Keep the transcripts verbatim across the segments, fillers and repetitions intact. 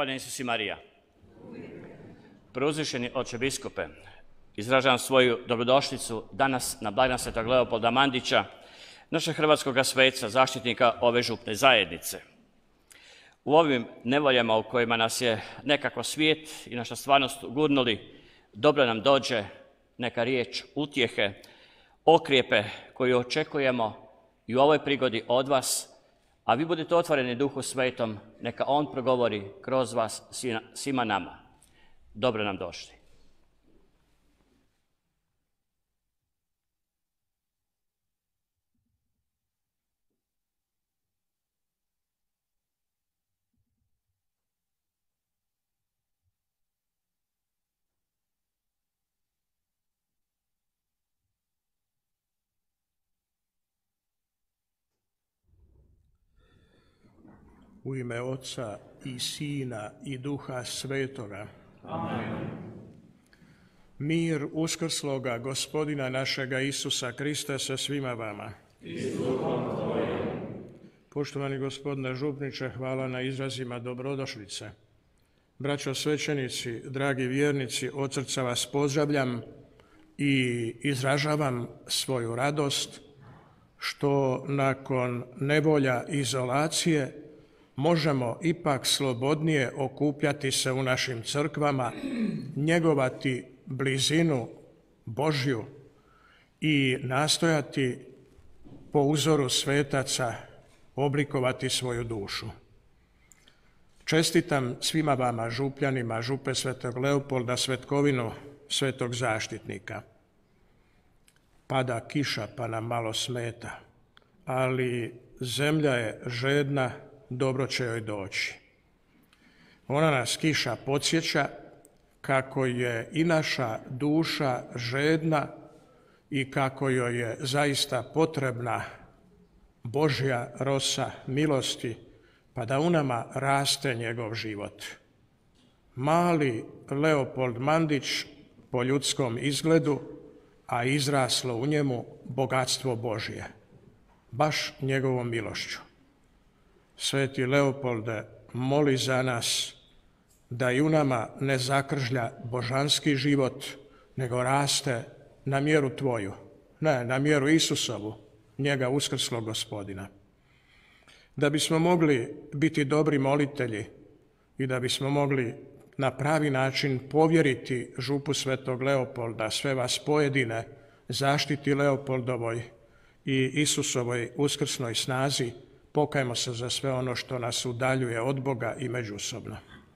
Hvala Isus i Marija. Preuzvišeni oče biskupe, izražavam svoju dobrodošlicu danas na blagdan svetog Leopolda Mandića, našeg hrvatskog sveca, zaštitnika ove župne zajednice. U ovim nevoljama u kojima nas je nekako svijet i naša stvarnost gurnuli, dobro nam dođe neka riječ utjehe, okrijepe koju očekujemo i u ovoj prigodi od vas, a vi budete otvoreni Duhu Svetom, neka On progovori kroz vas svima nama. Dobro nam došli. U ime Otca i Sina i Duha Svetoga. Amen. Mir uskrsloga Gospodina našega Isusa Krista sa svima vama. I s duhom tvojim. Poštovani gospodine župniče, hvala na izrazima dobrodošlice. Braćo svećenici, dragi vjernici, od srca vas pozdravljam i izražavam svoju radost što nakon nevolja izolacije možemo ipak slobodnije okupljati se u našim crkvama, njegovati blizinu Božju i nastojati po uzoru svetaca oblikovati svoju dušu. Čestitam svima vama, župljanima, župe svetog Leopolda, svetkovinu svetog zaštitnika. Pada kiša pa nam malo smeta, ali zemlja je žedna, dobro će joj doći. Ona nas, kiša, podsjeća kako je i naša duša žedna i kako joj je zaista potrebna Božja rosa milosti, pa da u nama raste njegov život. Mali Leopold Mandić po ljudskom izgledu, a izraslo u njemu bogatstvo Božje, baš njegovom milošću. Sveti Leopolde, moli za nas da i u nama ne zakržlja božanski život, nego raste na mjeru tvoju, ne, na mjeru Isusovu, njega uskrslog Gospodina. Da bismo mogli biti dobri molitelji i da bismo mogli na pravi način povjeriti župu svetog Leopolda, sve vas pojedine, zaštiti Leopoldovoj i Isusovoj uskrsnoj snazi, pokajmo se za sve ono što nas udaljuje od Boga i međusobno.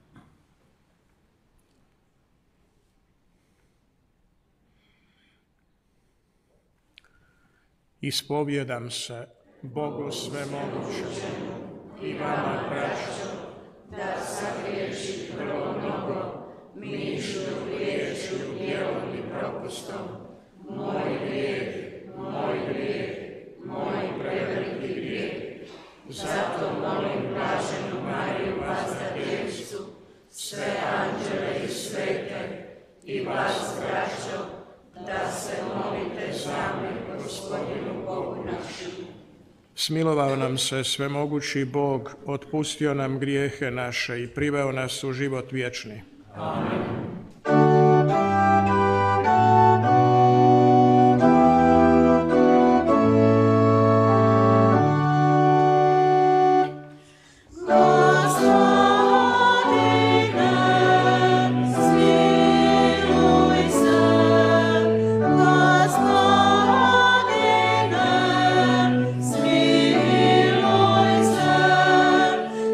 Ispovjedam se Bogu svemogućemu i vama, braćo, da sagriješi prvo mnogo, mišlju, riječju, djelom i propustom, moj grijeh, moj grijeh, moj preveliki grijeh. Zato molim blaženu Mariju, Vazdadjevicu, sve anđele i svete i vas, braćo, da se molite za mene, Gospodinu Bogu našemu. Smilovao nam se svemogući Bog, otpustio nam grijehe naše i priveo nas u život vječni. Amen.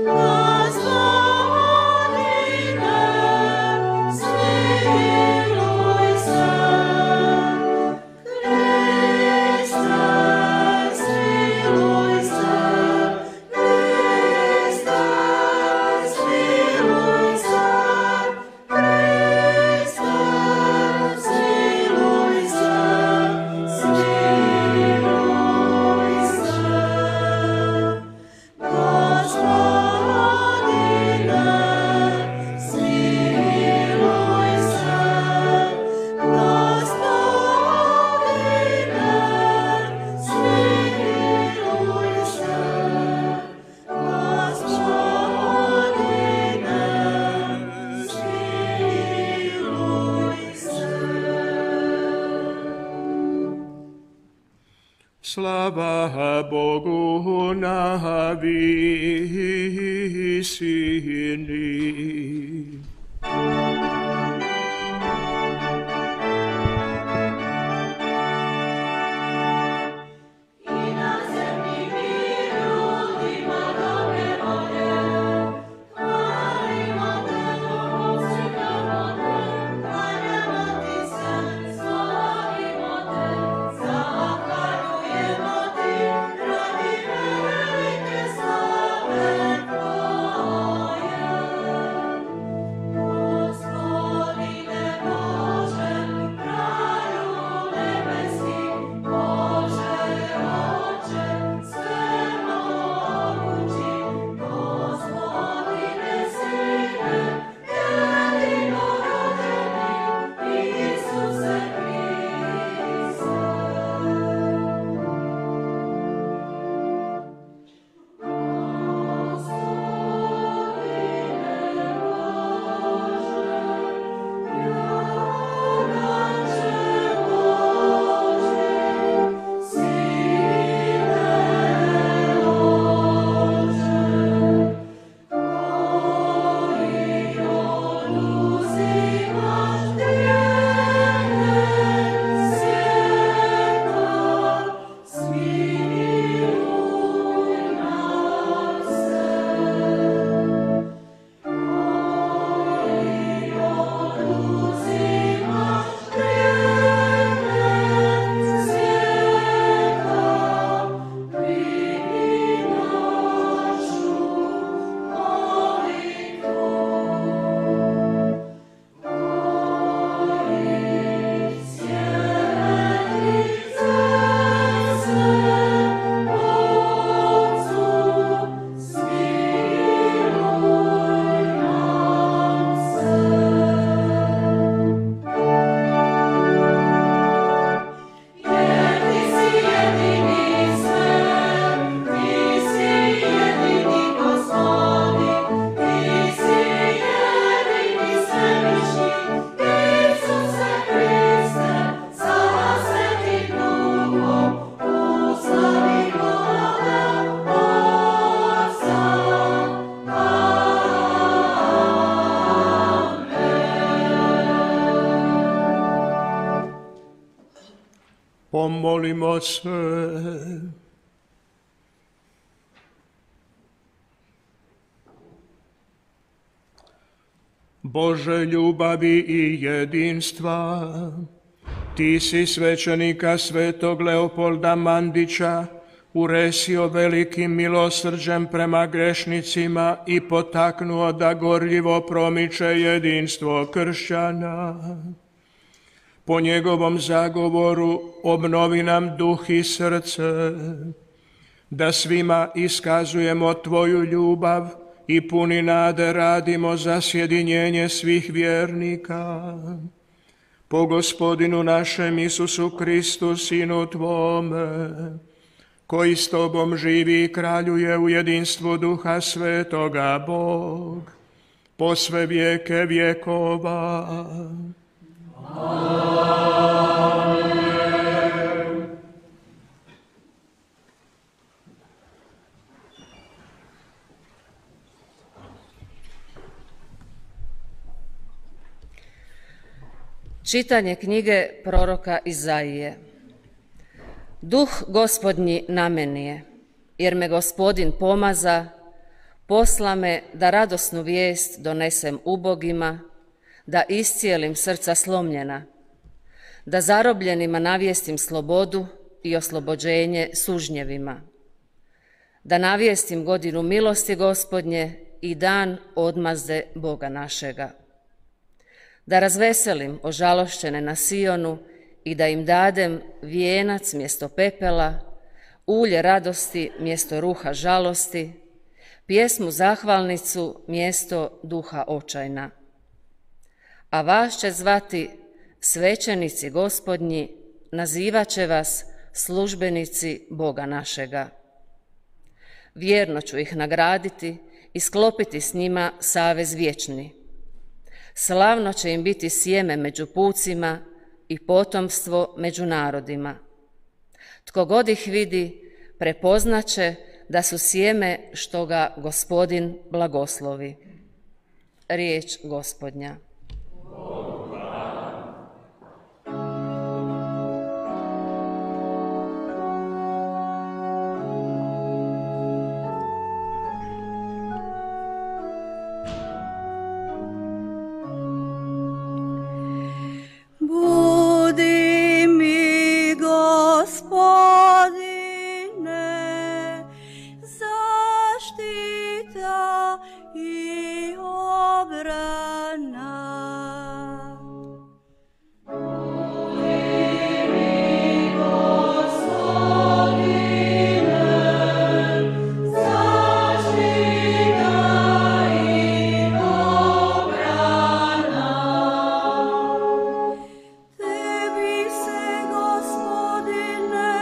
Lord. Slava Bogu na visini. Pomolimo se. Bože ljubavi i jedinstva, Ti si svećenika svetog Leopolda Mandića uresio velikim milosrđem prema grešnicima i potaknuo da gorljivo promiče jedinstvo kršćana. Po njegovom zagovoru obnovi nam duh i srce, da svima iskazujemo Tvoju ljubav i puni nade radimo za sjedinjenje svih vjernika. Po Gospodinu našem Isusu Kristu, Sinu Tvome, koji s Tobom živi i kraljuje u jedinstvu Duha Svetoga Bog, po sve vijeke vjekova. Amen. Čitanje knjige proroka Izaije. Duh Gospodnji na meni je, jer me Gospodin pomaza, posla me da radosnu vijest donesem ubogima, da iscijelim srca slomljena, da zarobljenima navijestim slobodu i oslobođenje sužnjevima, da navijestim godinu milosti Gospodnje i dan odmazde Boga našega, da razveselim ožalošćene na Sionu i da im dadem vijenac mjesto pepela, ulje radosti mjesto ruha žalosti, pjesmu zahvalnicu mjesto duha očajna. A vas će zvati svećenici Gospodnji, nazivat će vas službenici Boga našega. Vjerno ću ih nagraditi i sklopiti s njima savez vječni. Slavno će im biti sjeme među pucima i potomstvo među narodima. Tko god ih vidi, prepoznaće da su sjeme što ga Gospodin blagoslovi. Riječ Gospodnja. Budi mi, Gospodine, zaštita i obrana. Tebi se, Gospodine,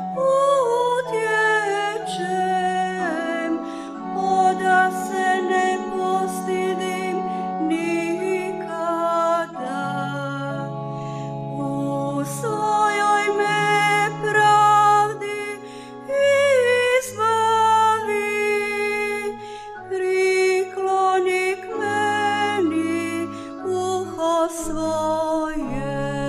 utječem, oda se ne postidim nikada. U svojoj me pravdi izbavi, prikloni k meni uho svoje.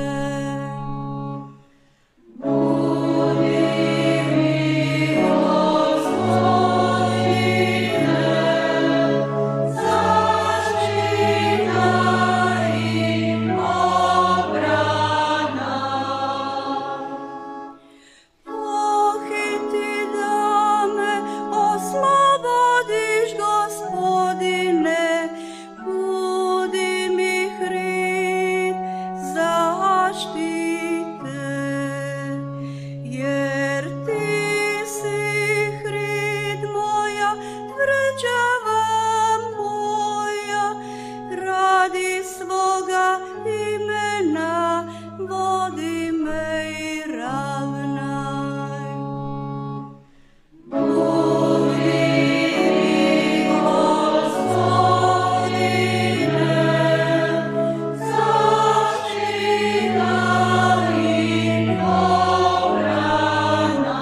Pohiti da me oslobodiš, Gospodine, budi mi hrid zaštite, jer ti si hrid moja, tvrđava moja, radi svoga imena vodi me i ravnaj. Budi mi, Gospodine, zaštita i obrana.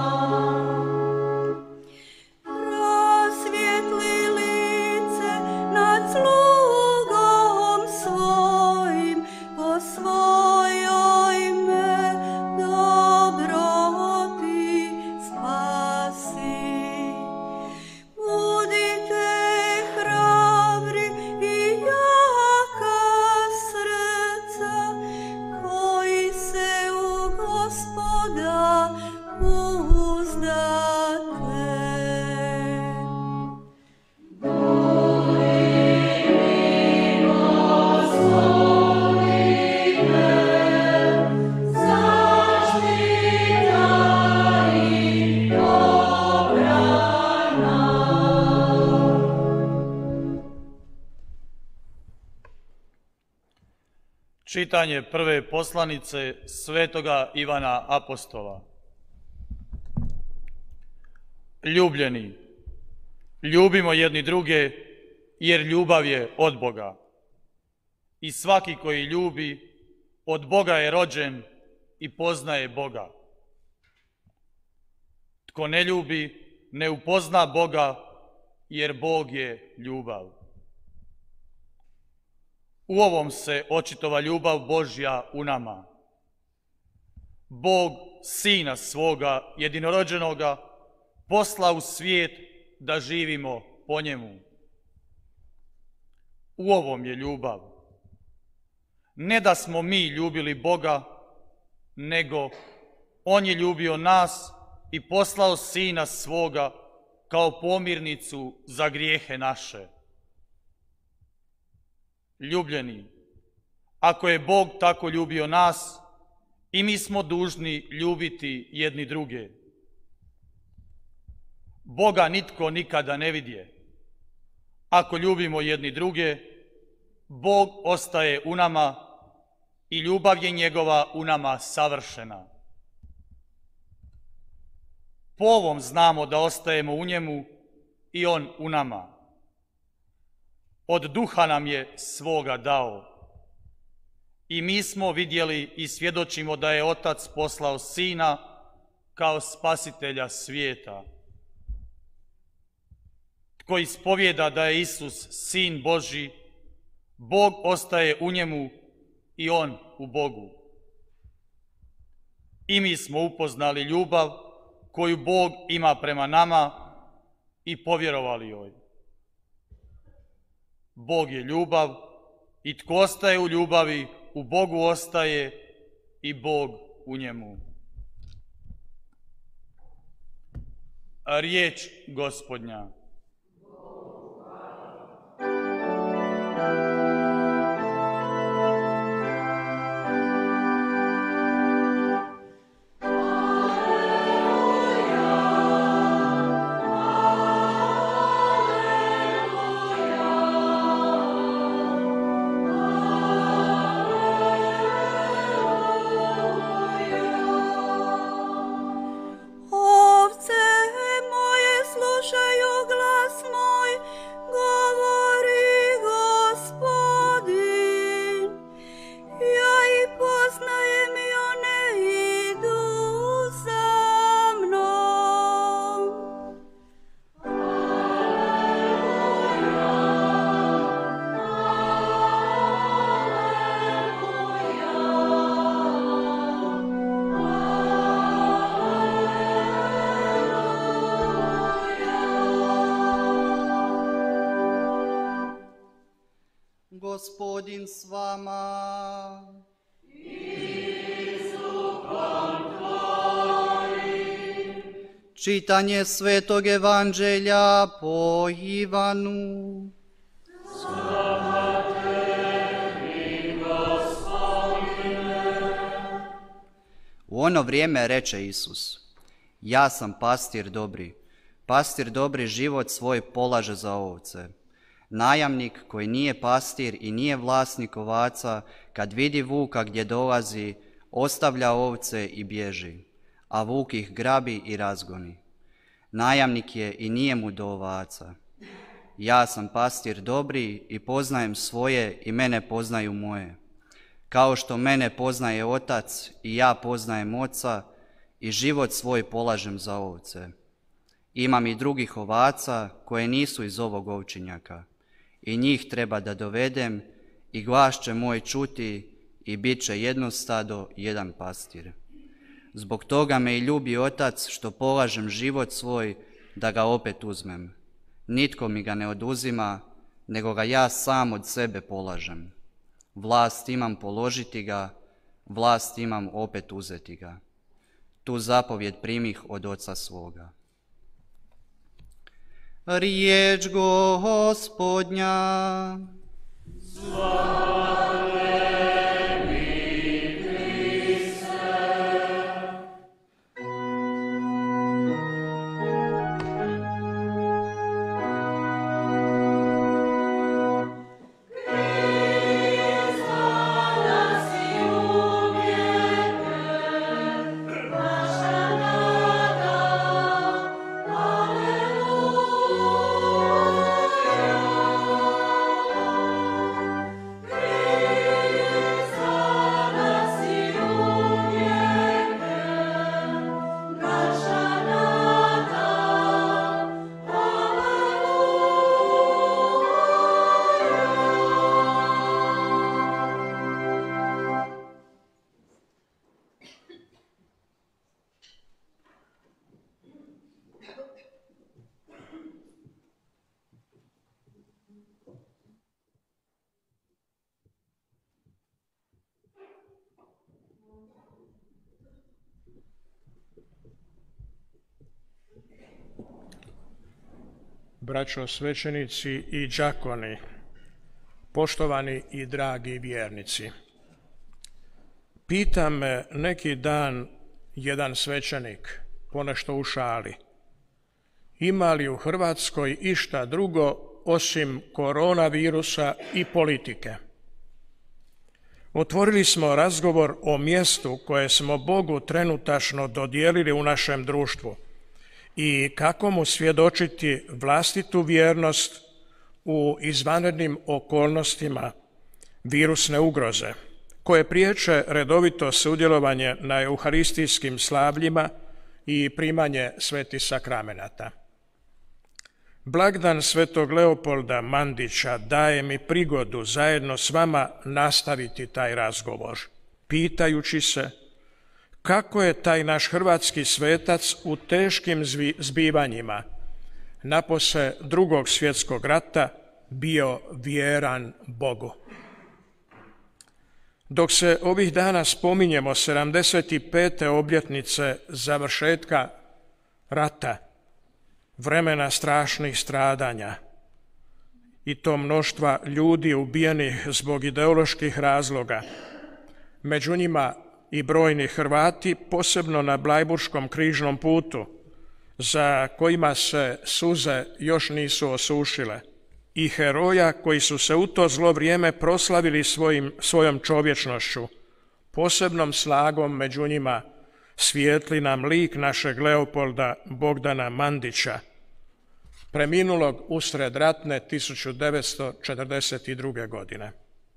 Rasvijetli lice nad slugom svojim, po svojoj me dobroti spasi. Budite hrabri i jaka srca, koji se u Gospoda uzdate. Čitanje prve poslanice svetoga Ivana Apostola. Ljubljeni, ljubimo jedni druge, jer ljubav je od Boga. I svaki koji ljubi, od Boga je rođen i poznaje Boga. Tko ne ljubi, ne upozna Boga, jer Bog je ljubav. U ovom se očitova ljubav Božja u nama. Bog Sina svoga jedinorođenoga posla u svijet da živimo po njemu. U ovom je ljubav. Ne da smo mi ljubili Boga, nego On je ljubio nas i poslao Sina svoga kao pomirnicu za grijehe naše. Ljubljeni, ako je Bog tako ljubio nas, i mi smo dužni ljubiti jedni druge. Boga nitko nikada ne vidje. Ako ljubimo jedni druge, Bog ostaje u nama i ljubav je njegova u nama savršena. Po ovom znamo da ostajemo u njemu i on u nama. Od duha nam je svoga dao. I mi smo vidjeli i svjedočimo da je Otac poslao Sina kao spasitelja svijeta. Tko ispovijeda da je Isus Sin Božji, Bog ostaje u njemu i on u Bogu. I mi smo upoznali ljubav koju Bog ima prema nama i povjerovali joj. Bog je ljubav i tko ostaje u ljubavi, u Bogu ostaje i Bog u njemu. Riječ Gospodnja. Gospodin s vama. Čitanje Svetog Evanđelja po Ivanu. Slava tebi, Gospodine. U ono vrijeme reče Isus: Ja sam pastir dobri. Pastir dobri život svoj polaže za ovce. Najamnik koji nije pastir i nije vlasnik ovaca, kad vidi vuka gdje dolazi, ostavlja ovce i bježi, a vuk ih grabi i razgoni. Najamnik je i nije mu do ovaca. Ja sam pastir dobri i poznajem svoje i mene poznaju moje. Kao što mene poznaje Otac i ja poznajem Oca i život svoj polažem za ovce. Imam i drugih ovaca koje nisu iz ovog ovčinjaka. I njih treba da dovedem i glas će moj čuti i bit će jedno stado, jedan pastir. Zbog toga me i ljubi Otac što polažem život svoj da ga opet uzmem. Nitko mi ga ne oduzima, nego ga ja sam od sebe polažem. Vlast imam položiti ga, vlast imam opet uzeti ga. Tu zapovjed primih od Oca svoga. Riječ Gospodnja. Slava tebi, Kriste. Braćo svećenici i đakoni, poštovani i dragi vjernici. Pita me neki dan jedan svećenik, ponešto u šali, ima li u Hrvatskoj išta drugo osim koronavirusa i politike? Otvorili smo razgovor o mjestu koje smo Bogu trenutačno dodijelili u našem društvu i kako mu svjedočiti vlastitu vjernost u izvanrednim okolnostima virusne ugroze, koje priječe redovito sudjelovanje na euharistijskim slavljima i primanje svetih sakramenata. Blagdan svetog Leopolda Mandića daje mi prigodu zajedno s vama nastaviti taj razgovor, pitajući se kako je taj naš hrvatski svetac u teškim zbivanjima napose Drugog svjetskog rata bio vjeran Bogu. Dok se ovih dana spominjemo sedamdeset pete obljetnice završetka rata, vremena strašnih stradanja i to mnoštva ljudi ubijenih zbog ideoloških razloga, među njima i brojni Hrvati, posebno na Blajburškom križnom putu, za kojima se suze još nisu osušile, i heroja koji su se u to zlo vrijeme proslavili svojim, svojom čovječnošću, posebnom slagom među njima svijetli nam lik našeg Leopolda Bogdana Mandića, preminulog usred ratne tisuću devetsto četrdeset druge. godine.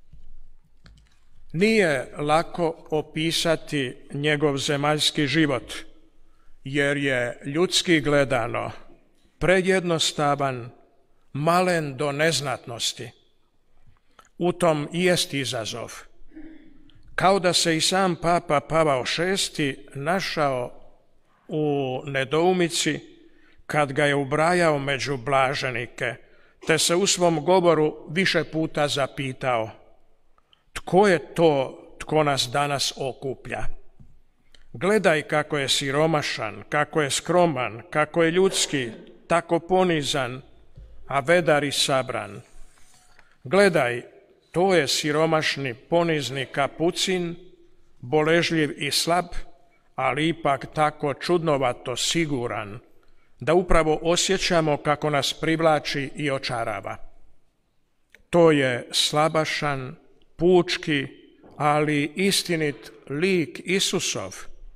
Nije lako opisati njegov zemaljski život, jer je ljudski gledano prejednostavan, malen do neznatnosti. U tom i jest izazov. Kao da se i sam Papa Pavao šesti našao u nedoumici kad ga je ubrajao među blaženike, te se u svom govoru više puta zapitao: tko je to tko nas danas okuplja? Gledaj kako je siromašan, kako je skroman, kako je ljudski, tako ponizan, a vedar i sabran. Gledaj, to je siromašni, ponizni kapucin, boležljiv i slab, ali ipak tako čudnovato siguran, da upravo osjećamo kako nas privlači i očarava. To je slabašan, pučki, ali istinit lik Isusov.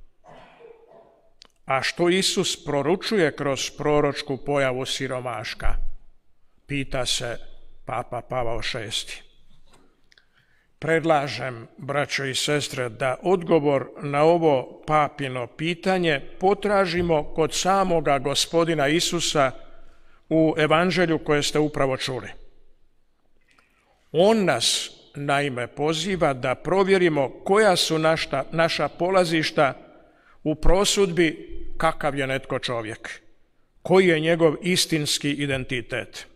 A što Isus proručuje kroz proročku pojavu siromaška? Pita se Papa Pavao šesti. Predlažem, braćo i sestre, da odgovor na ovo papino pitanje potražimo kod samoga Gospodina Isusa u evanđelju koje ste upravo čuli. On nas naime poziva da provjerimo koja su naša, naša polazišta u prosudbi kakav je netko čovjek, koji je njegov istinski identitet.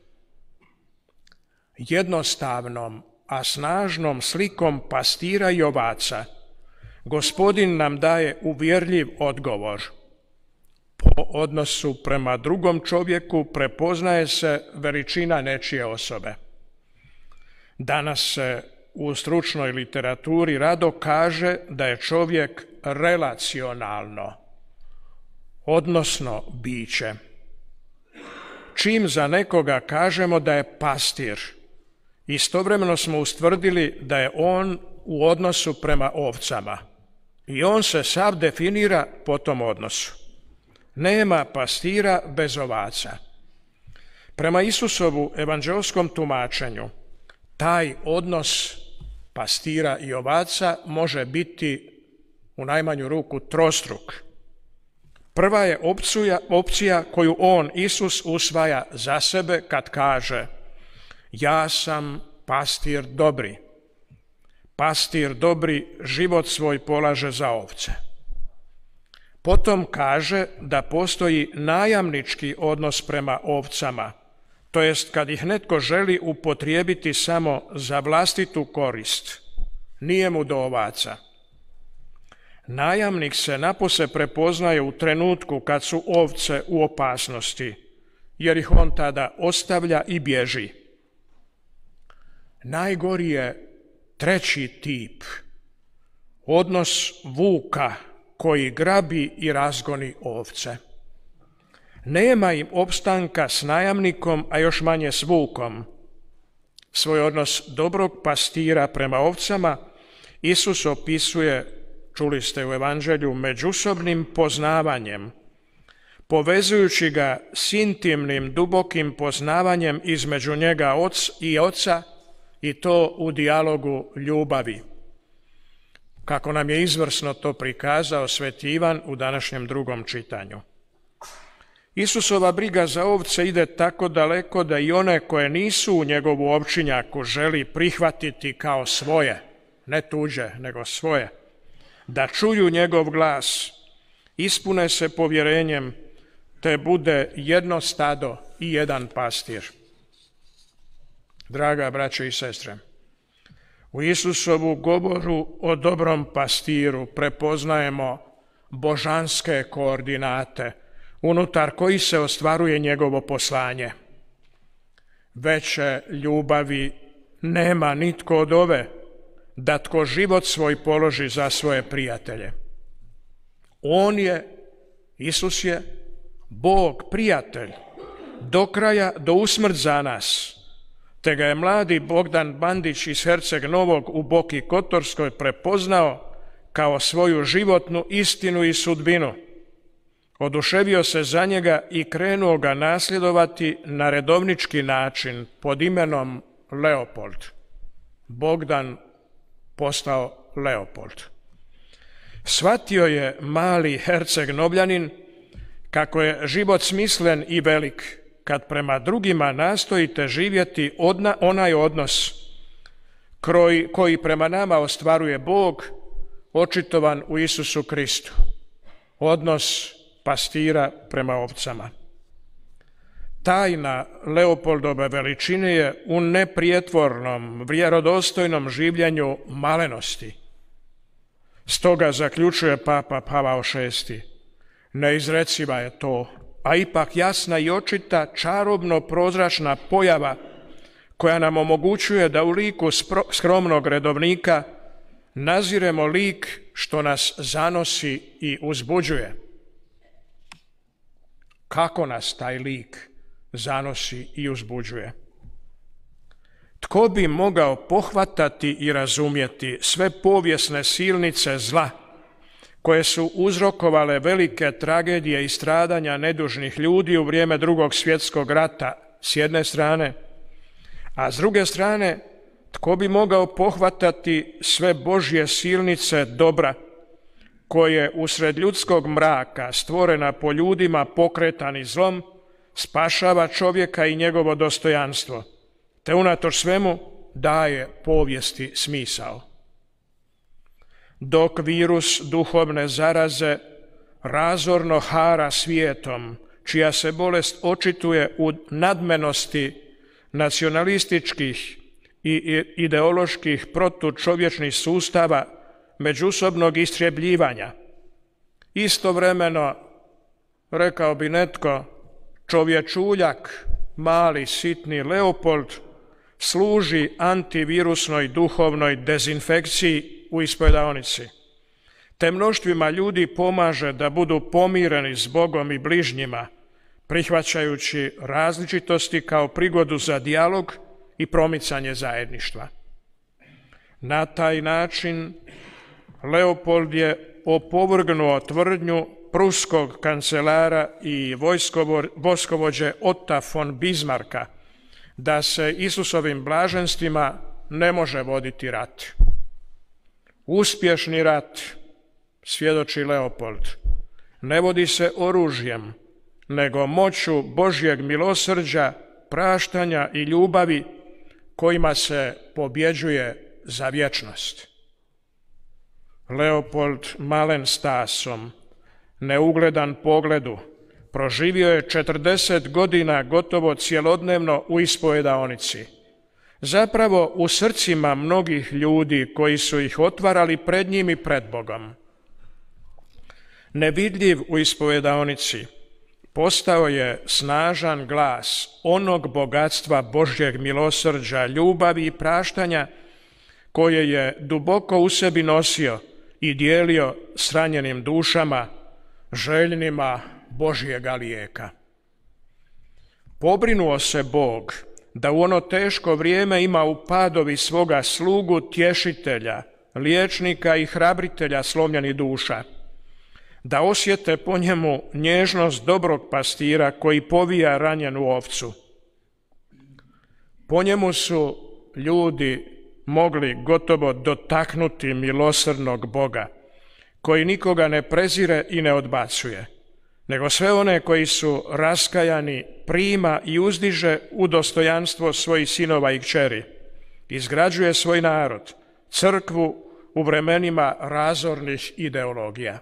Jednostavnom, a snažnom slikom pastira i ovaca Gospodin nam daje uvjerljiv odgovor. Po odnosu prema drugom čovjeku prepoznaje se veličina nečije osobe. Danas se u stručnoj literaturi rado kaže da je čovjek relacionalno, odnosno biće. Čim za nekoga kažemo da je pastir, istovremeno smo ustvrdili da je on u odnosu prema ovcama i on se sav definira po tom odnosu. Nema pastira bez ovaca. Prema Isusovu evanđelskom tumačenju, taj odnos pastira i ovaca može biti u najmanju ruku trostruk. Prva je opcija, opcija koju on, Isus, usvaja za sebe kad kaže: ja sam pastir dobri. Pastir dobri život svoj polaže za ovce. Potom kaže da postoji najamnički odnos prema ovcama, to jest kad ih netko želi upotrijebiti samo za vlastitu korist, nije mu do ovaca. Najamnik se napose prepoznaje u trenutku kad su ovce u opasnosti, jer ih on tada ostavlja i bježi. Najgori je treći tip, odnos vuka koji grabi i razgoni ovce. Nema im opstanka s najamnikom, a još manje s vukom. Svoj odnos dobrog pastira prema ovcama Isus opisuje, čuli ste u evanđelju, međusobnim poznavanjem, povezujući ga s intimnim, dubokim poznavanjem između njega i oca, i to u dijalogu ljubavi. kako nam je izvrsno to prikazao Sveti Ivan u današnjem drugom čitanju. Isusova briga za ovce ide tako daleko da i one koje nisu u njegovu opčinjaku želi prihvatiti kao svoje, ne tuđe, nego svoje, da čuju njegov glas, ispune se povjerenjem, te bude jedno stado i jedan pastir. Draga braćo i sestre, u Isusovu govoru o dobrom pastiru prepoznajemo božanske koordinate unutar koji se ostvaruje njegovo poslanje. Veće ljubavi nema nitko od ove, da tko život svoj položi za svoje prijatelje. On je, Isus je, Bog prijatelj, do kraja, do usmrt za nas, te ga je mladi Bogdan Bandić iz Herceg Novog u Boki Kotorskoj prepoznao kao svoju životnu istinu i sudbinu. Oduševio se za njega i krenuo ga nasljedovati na redovnički način pod imenom Leopold. Bogdan postao Leopold. Shvatio je mali Herceg Novljanin kako je život smislen i velik kad prema drugima nastojite živjeti odna, onaj odnos koji, koji prema nama ostvaruje Bog, očitovan u Isusu Kristu. Odnos pastira prema ovcama. Tajna Leopoldove veličine je u neprijetvornom, vjerodostojnom življenju malenosti. Stoga zaključuje Papa Pavao šesti. Neizreciva je to, a ipak jasna i očita, čarobno prozračna pojava koja nam omogućuje da u liku skromnog redovnika naziremo lik što nas zanosi i uzbuđuje. Kako nas taj lik zanosi i uzbuđuje? Tko bi mogao pohvatati i razumjeti sve povijesne silnice zla koje su uzrokovale velike tragedije i stradanja nedužnih ljudi u vrijeme Drugog svjetskog rata s jedne strane, a s druge strane tko bi mogao pohvatati sve Božje silnice dobra koje usred ljudskog mraka, stvorena po ljudima pokretani zlom, spašava čovjeka i njegovo dostojanstvo, te unatoč svemu daje povijesti smisao. Dok virus duhovne zaraze razorno hara svijetom, čija se bolest očituje u nadmenosti nacionalističkih i ideoloških protučovječnih sustava međusobnog istrebljivanja, istovremeno, rekao bi netko, čovječuljak, mali sitni Leopold, služi antivirusnoj duhovnoj dezinfekciji u ispovedanici, te mnoštvima ljudi pomaže da budu pomireni s Bogom i bližnjima, prihvaćajući različitosti kao prigodu za dijalog i promicanje zajedništva. Na taj način Leopold je opovrgnuo tvrdnju pruskog kancelara i vojskovođe Otta von Bismarcka da se Isusovim blaženstvima ne može voditi rat. Uspješni rat, svjedoči Leopold, ne vodi se oružjem, nego moću Božjeg milosrđa, praštanja i ljubavi kojima se pobjeđuje za vječnost. Leopold malen stasom, neugledan pogledu, proživio je četrdeset godina gotovo cjelodnevno u ispovedaonici. Zapravo u srcima mnogih ljudi koji su ih otvarali pred njim i pred Bogom. Nevidljiv u ispovedaonici, postao je snažan glas onog bogatstva Božjeg milosrđa, ljubavi i praštanja koje je duboko u sebi nosio i dijelio s ranjenim dušama, željnima Božjega lijeka. Pobrinuo se Bog da u ono teško vrijeme ima u padovi svoga slugu tješitelja, liječnika i hrabritelja slomljenih duša, da osjete po njemu nježnost dobrog pastira koji povija ranjenu ovcu. Po njemu su ljudi mogli gotovo dotaknuti milosrdnog Boga, koji nikoga ne prezire i ne odbacuje, nego sve one koji su raskajani prima i uzdiže u dostojanstvo svojih sinova i kćeri, izgrađuje svoj narod, crkvu u vremenima razornih ideologija.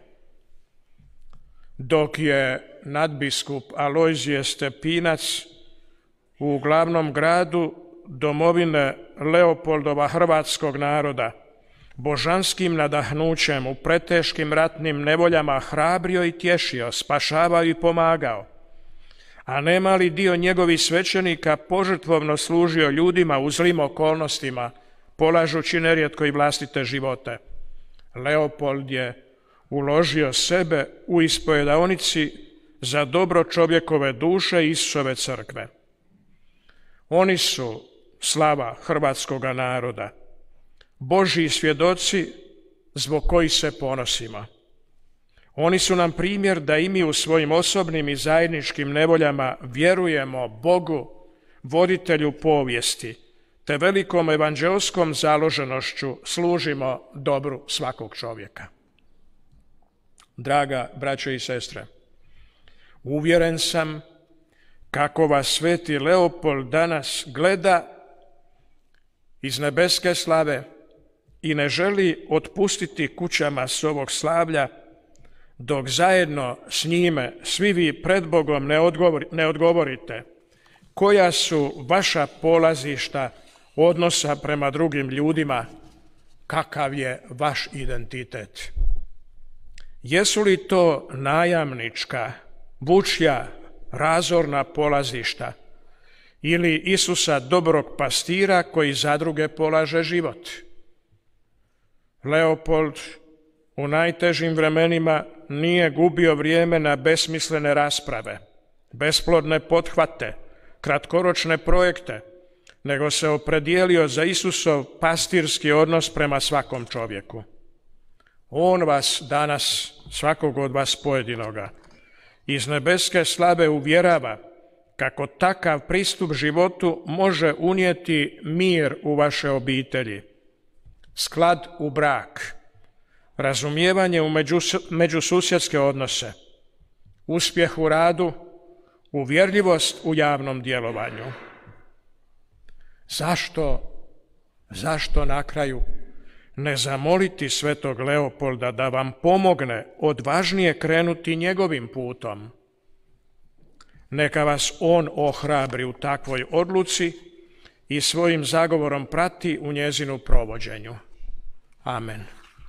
Dok je nadbiskup Alojzije Stepinac u glavnom gradu domovine Leopoldova hrvatskog naroda božanskim nadahnućem u preteškim ratnim nevoljama hrabrio i tješio, spašavao i pomagao, a nemali dio njegovih svećenika požrtvovno služio ljudima u zlim okolnostima, polažući nerijetko i vlastite živote. Leopold je uložio sebe u ispovedonici za dobro čovjekove duše Isusove crkve. Oni su slava hrvatskoga naroda, Božji svjedoci zbog kojih se ponosimo. Oni su nam primjer da i mi u svojim osobnim i zajedničkim nevoljama vjerujemo Bogu, voditelju povijesti, te velikom evanđelskom založenošću služimo dobru svakog čovjeka. Draga braćo i sestre, uvjeren sam kako vas sveti Leopold danas gleda iz nebeske slave i ne želi otpustiti kućama s ovog slavlja, dok zajedno s njime svi vi pred Bogom ne, odgovor, ne odgovorite koja su vaša polazišta odnosa prema drugim ljudima, kakav je vaš identitet. Jesu li to najamnička, vučja, razorna polazišta ili Isusa dobrog pastira koji za druge polaže život? Leopold u najtežim vremenima nije gubio vrijeme na besmislene rasprave, besplodne pothvate, kratkoročne projekte, nego se opredijelio za Isusov pastirski odnos prema svakom čovjeku. On vas danas, svakog od vas pojedinoga, iz nebeske slave uvjerava kako takav pristup životu može unijeti mir u vaše obitelji, sklad u brak, razumijevanje u međususjedske odnose, uspjeh u radu, uvjerljivost u javnom djelovanju. Zašto, zašto na kraju ne zamoliti svetog Leopolda da vam pomogne odvažnije krenuti njegovim putom? Neka vas on ohrabri u takvoj odluci i svojim zagovorom prati u njezinu provođenju. Amen.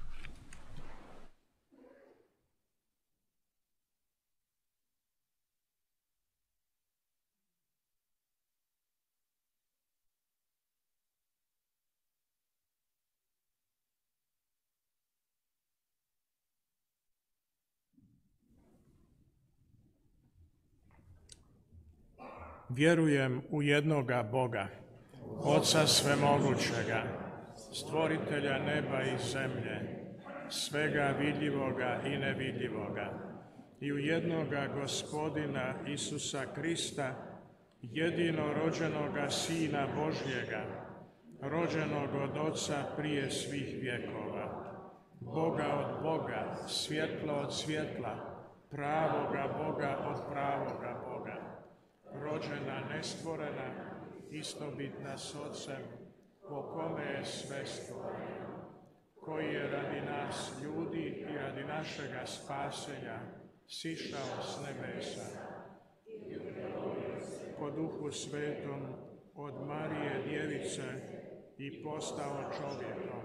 Vjerujem u jednoga Boga, Oca svemogućega, stvoritelja neba i zemlje, svega vidljivoga i nevidljivoga, i u jednoga Gospodina Isusa Krista, jedinorođenoga Sina Božjega, rođenog od Oca prije svih vjekova, Boga od Boga, svjetlo od svjetla, pravoga Boga od pravoga Boga, rođena, nestvorena, istobitna s Otcem, po kome je sve stvoreno, koji je radi nas ljudi i radi našega spasenja sišao s nebesa. Po Duhu Svetom od Marije Djevice i postao čovjekom.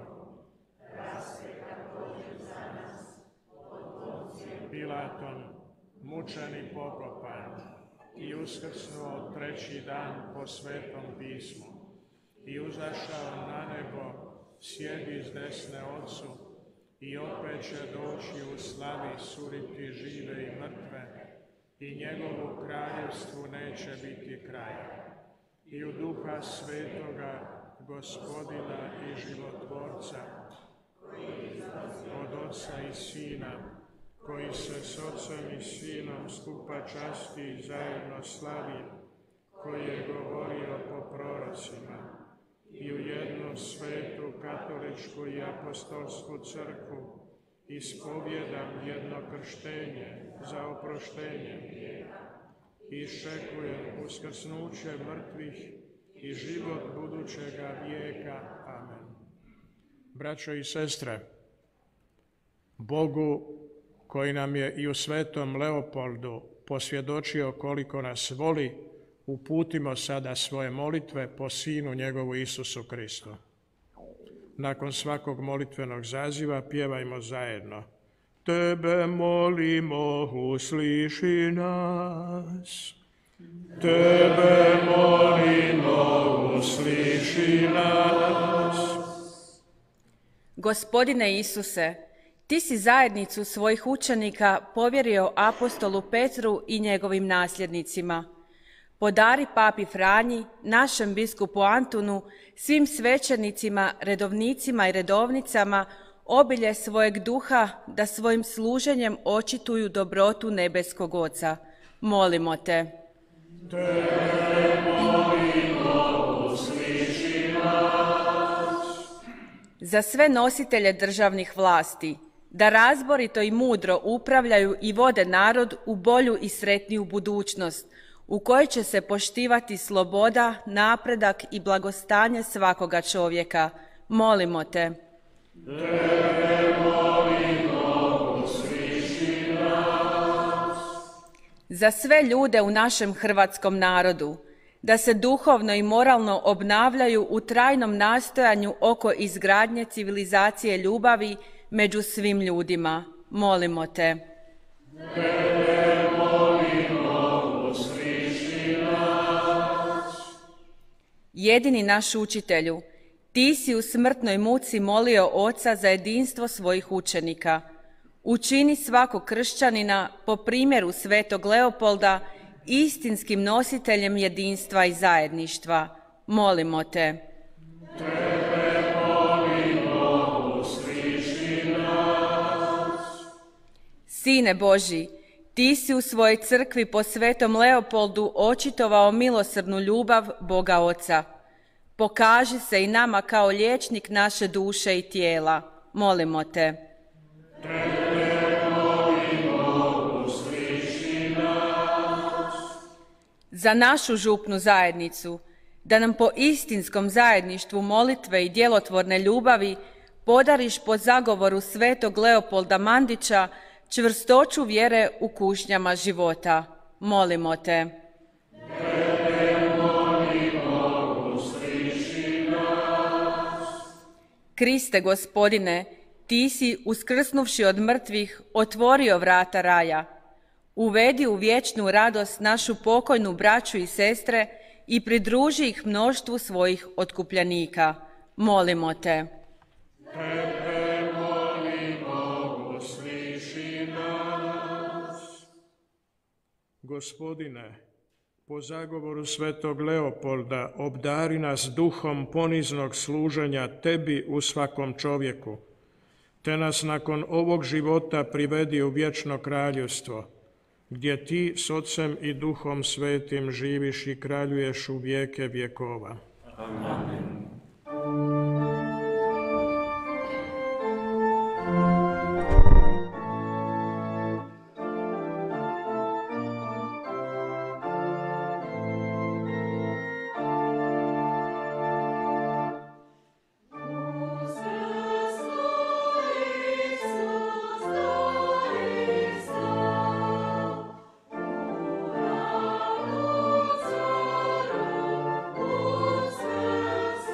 Pilatom mučen i pokopan i uskrsnuo treći dan po Svetom pismu i uzašao na nebo, sjedi s desne Otcu i opet će doći u slavi suditi žive i mrtve i njegovu kraljevstvu neće biti kraja. I u Duha Svetoga, Gospodina i Životvorca, od Otca i Sina, koji se s Otcem i Sinom skupa časti i zajedno slavi, koji je govorio po prorocima, i u jednu svetu katoličku i apostolsku crkvu, ispovjedam jedno krštenje za oproštenje grijeha, iščekujem uskrsnuće mrtvih i život budućega vijeka. Amen. Braćo i sestre, Bogu koji nam je i u svetom Leopoldu posvjedočio koliko nas voli, uputimo sada svoje molitve po Sinu njegovu Isusu Kristu. Nakon svakog molitvenog zaziva pjevajmo zajedno. Tebe molimo, usliši nas. Tebe molimo, usliši nas. Gospodine Isuse, Ti si zajednicu svojih učenika povjerio apostolu Petru i njegovim nasljednicima. Podari papi Franji, našem biskupu Antunu, svim svećenicima, redovnicima i redovnicama obilje svojeg duha da svojim služenjem očituju dobrotu nebeskog Oca. Molimo te. Tebe molimo, usliši nas. Za sve nositelje državnih vlasti, da razborito i mudro upravljaju i vode narod u bolju i sretniju budućnost, u kojoj će se poštivati sloboda, napredak i blagostanje svakoga čovjeka. Molimo te. Tebe molimo, usliši nas. Za sve ljude u našem hrvatskom narodu, da se duhovno i moralno obnavljaju u trajnom nastojanju oko izgradnje civilizacije ljubavi među svim ljudima. Molimo te. Tebe molimo, usliši nas. Jedini naš učitelju, Ti si u smrtnoj muci molio Oca za jedinstvo svojih učenika. Učini svakog kršćanina, po primjeru svetog Leopolda, istinskim nositeljem jedinstva i zajedništva. Molimo te. Tebe molimo, usliši nas. Sine Božji, Ti si u svojoj crkvi po svetom Leopoldu očitovao milosrdnu ljubav Boga Oca. Pokaži se i nama kao liječnik naše duše i tijela. Molimo te. Tebe molimo, usliši nas. Za našu župnu zajednicu, da nam po istinskom zajedništvu molitve i djelotvorne ljubavi podariš po zagovoru svetog Leopolda Mandića čvrstoću vjere u kušnjama života. Molimo te. Tebe molimo, usliši nas. Kriste Gospodine, Ti si, uskrsnuvši od mrtvih, otvorio vrata raja. Uvedi u vječnu radost našu pokojnu braću i sestre i pridruži ih mnoštvu svojih otkupljenika. Molimo te. Tebe molimo, usliši nas. Gospodine, po zagovoru svetog Leopolda obdari nas duhom poniznog služenja Tebi u svakom čovjeku, te nas nakon ovog života privedi u vječno kraljevstvo, gdje Ti s Otcem i Duhom Svetim živiš i kraljuješ u vijeke vjekova. Amen. Thank you.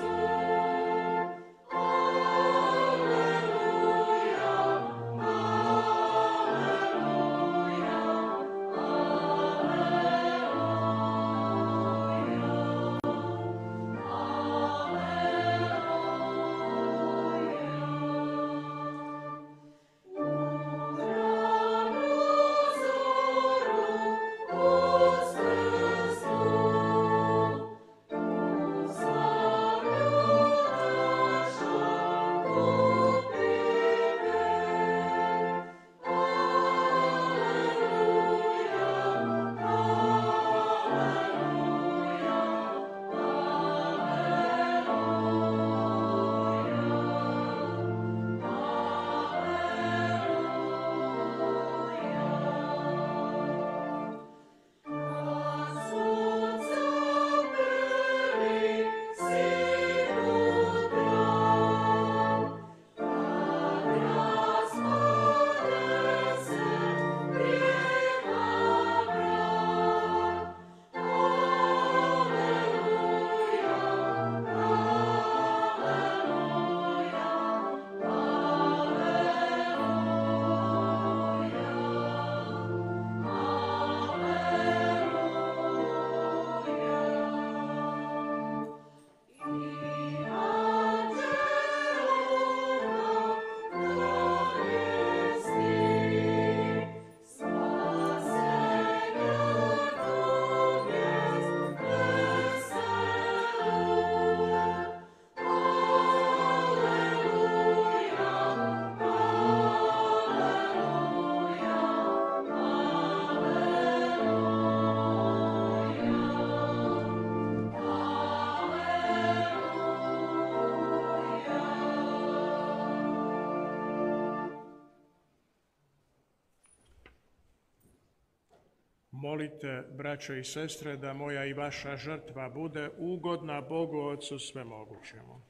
Molite, braćo i sestre, da moja i vaša žrtva bude ugodna Bogu Otcu Svemogućemu.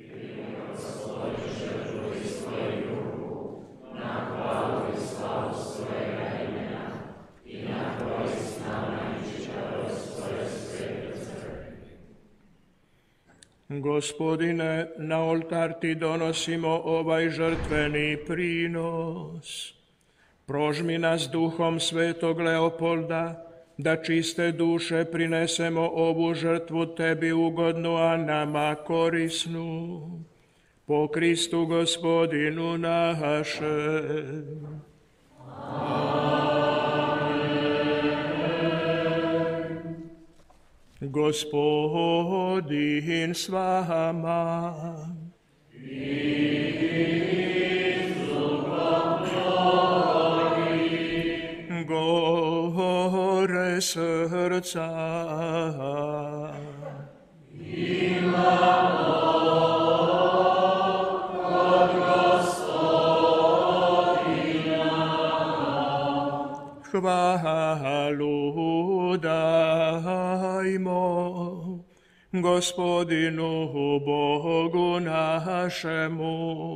Gospodine, na oltar ti donosimo ovaj žrtveni prinos. Prožmi nas duhom svetog Leopolda, da čiste duše prinesemo ovu žrtvu tebi ugodnu, a nama korisnu. Po Kristu Gospodinu našem. Gospodin s vama. Gore srca. Hvalu dajmo Gospodinu Bogu našemu.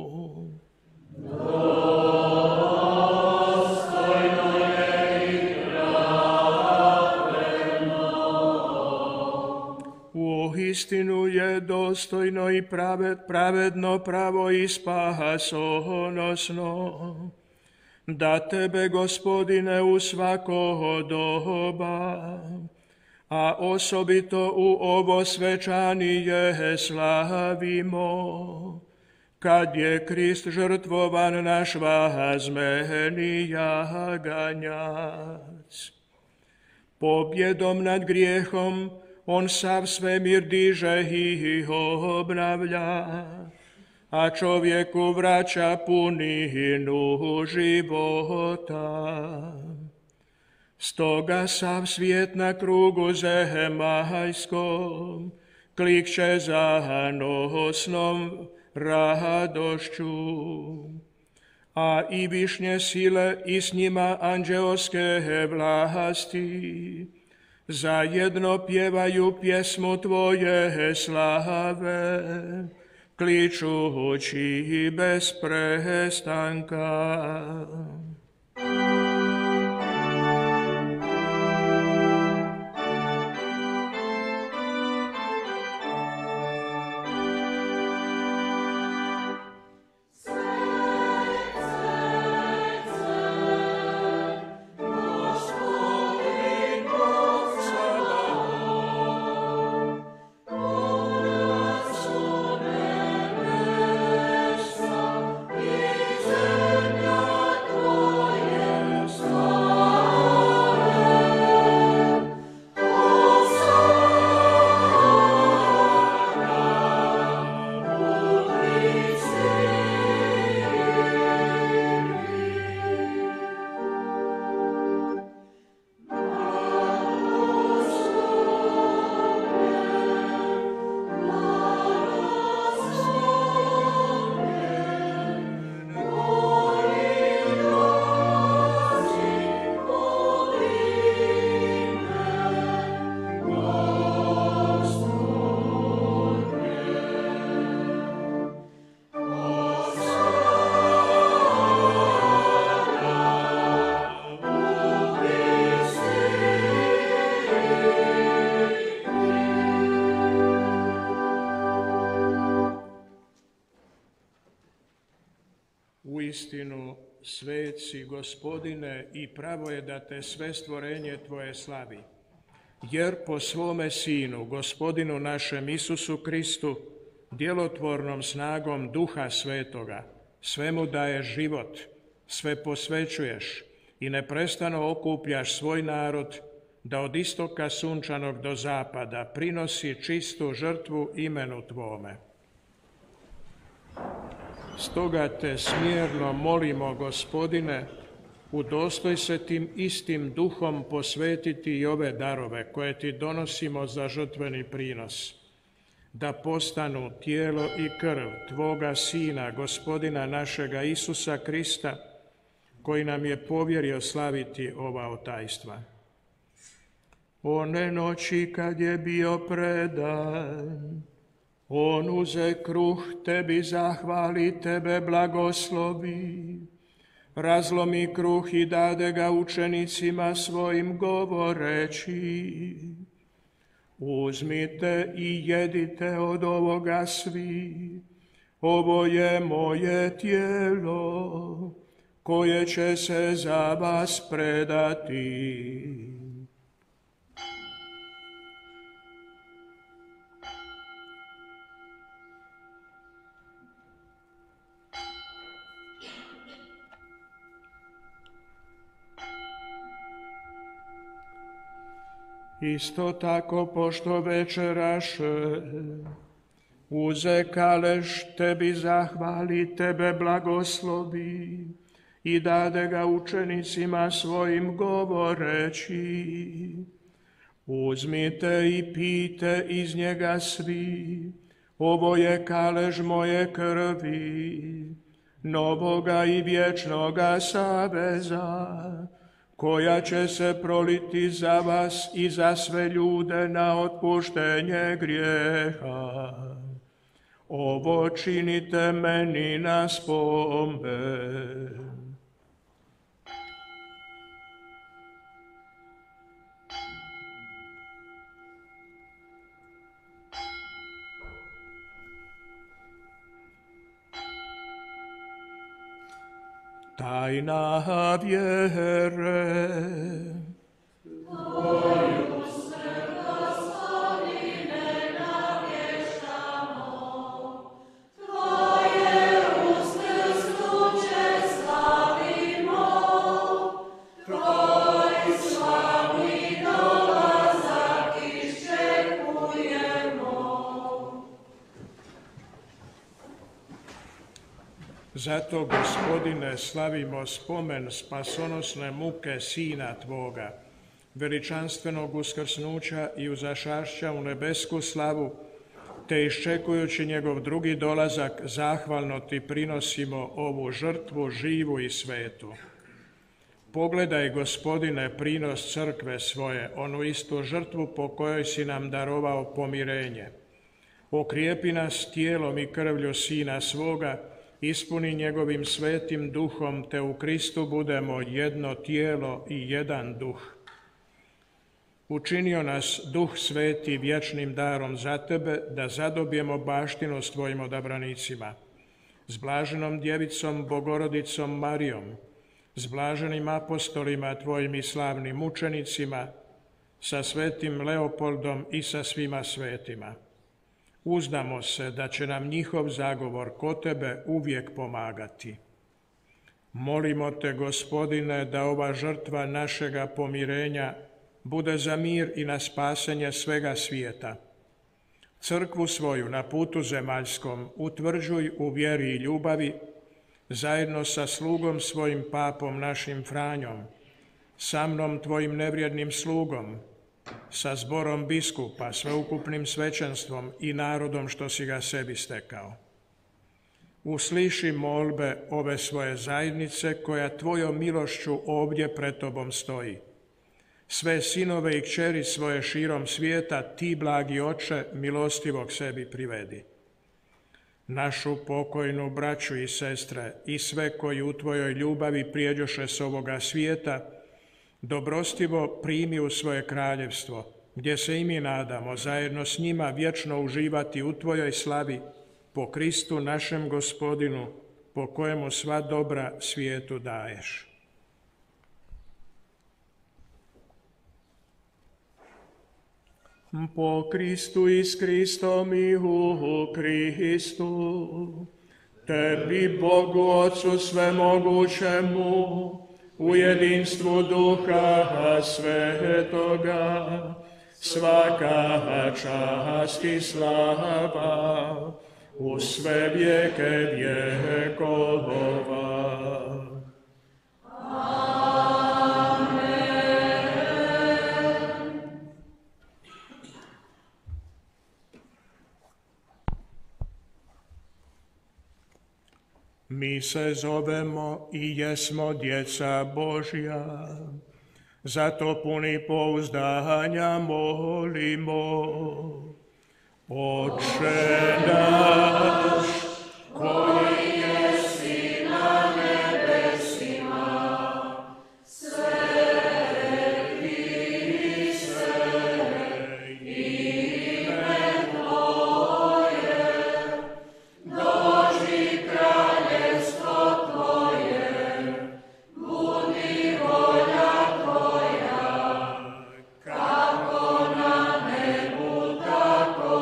Dostojno je i pravedno. Uistinu je dostojno i pravedno, pravo i spasonosno, da tebe, Gospodine, u svako doba, a osobito u ovo svečanije slavimo, kad je Krist žrtvovan naš vazmeni jaganjac. Pobjedom nad grijehom on sav svemir diže i obnavlja, a čovjeku vraća puninu života. Stoga sav svijet na krugu zemaljskom klikće zanosnom radošću, a i višnje sile i s njima anđeoske vlasti zajedno pjevaju pjesmu tvoje slave, kličući bez prestanka. Uistinu, svet si, Gospodine, i pravo je da te sve stvorenje tvoje slavi. Jer po svome Sinu, Gospodinu našem Isusu Kristu, djelotvornom snagom Duha Svetoga, svemu daješ život, sve posvećuješ i neprestano okupljaš svoj narod, da od istoka sunčanog do zapada prinosi čistu žrtvu imenu tvome. Stoga te smjerno molimo, Gospodine, udostoj se tim istim duhom posvetiti i ove darove koje ti donosimo za žrtveni prinos, da postanu tijelo i krv tvoga Sina, Gospodina našega Isusa Krista, koji nam je povjerio slaviti ova otajstva. One noći kad je bio predan, on uze kruh, tebi zahvali, tebe blagoslovi. Razlomi kruh i dade ga učenicima svojim govoreći: uzmite i jedite od ovoga svi, ovo je moje tijelo, koje će se za vas predati. Isto tako, pošto večeraše, uze kaleš, tebi zahvali, tebe blagoslovi i dade ga učenicima svojim govoreći: uzmite i pijte iz njega svi, ovo je kalež moje krvi, novoga i vječnoga saveza, koja će se proliti za vas i za sve ljude na otpuštenje grijeha. Ovo činite meni na spomen. Tajna vjere. Tvoju smrt, Gospodine, navještamo, Tvoje uskrsnuće slavimo, Tvoj slavni dolazak iščekujemo. Zato, Gospodine, slavimo spomen spasonosne muke Sina Tvoga, veličanstvenog uskrsnuća i uzašašća u nebesku slavu, te iščekujući njegov drugi dolazak, zahvalno Ti prinosimo ovu žrtvu živu i svetu. Pogledaj, Gospodine, prinos crkve svoje, onu istu žrtvu po kojoj si nam darovao pomirenje. Okrijepi nas tijelom i krvlju Sina svoga, ispuni njegovim svetim duhom, te u Kristu budemo jedno tijelo i jedan duh. Učinio nas Duh Sveti vječnim darom za Tebe, da zadobijemo baštinu s Tvojim odabranicima, s blaženom djevicom Bogorodicom Marijom, s blaženim apostolima Tvojim i slavnim mučenicima, sa svetim Leopoldom i sa svima svetima. Uzdamo se da će nam njihov zagovor kod Tebe uvijek pomagati. Molimo Te, Gospodine, da ova žrtva našega pomirenja bude za mir i na spasenje svega svijeta. Crkvu svoju na putu zemaljskom utvrđuj u vjeri i ljubavi, zajedno sa slugom svojim papom našim Franjom, sa mnom Tvojim nevrijednim slugom, sa zborom biskupa, sveukupnim svećenstvom i narodom što si ga sebi stekao. Usliši molbe ove svoje zajednice, koja Tvojom milošću ovdje pred Tobom stoji. Sve sinove i kćeri svoje širom svijeta, Ti, blagi Oče, milostivog sebi privedi. Našu pokojnu braću i sestre i sve koji u Tvojoj ljubavi prijeđoše s ovoga svijeta, dobrostivo primi u svoje kraljevstvo, gdje se i mi nadamo zajedno s njima vječno uživati u Tvojoj slavi, po Kristu našem Gospodinu, po kojemu sva dobra svijetu daješ. Po Kristu i s Kristom i u Kristu, Tebi, Bogu Otcu svemogućemu, u jedinstvu Duha Svetoga, svaka čast i slava u sve vijeke vjekova. Mi se zovemo i jesmo djeca Božja, Zato puni pouzdanja molimo. Oče naš, koji jesi na nebesima, sveti se ime Tvoje, dođi kraljevstvo Tvoje, budi volja Tvoja, kako na nebu, tako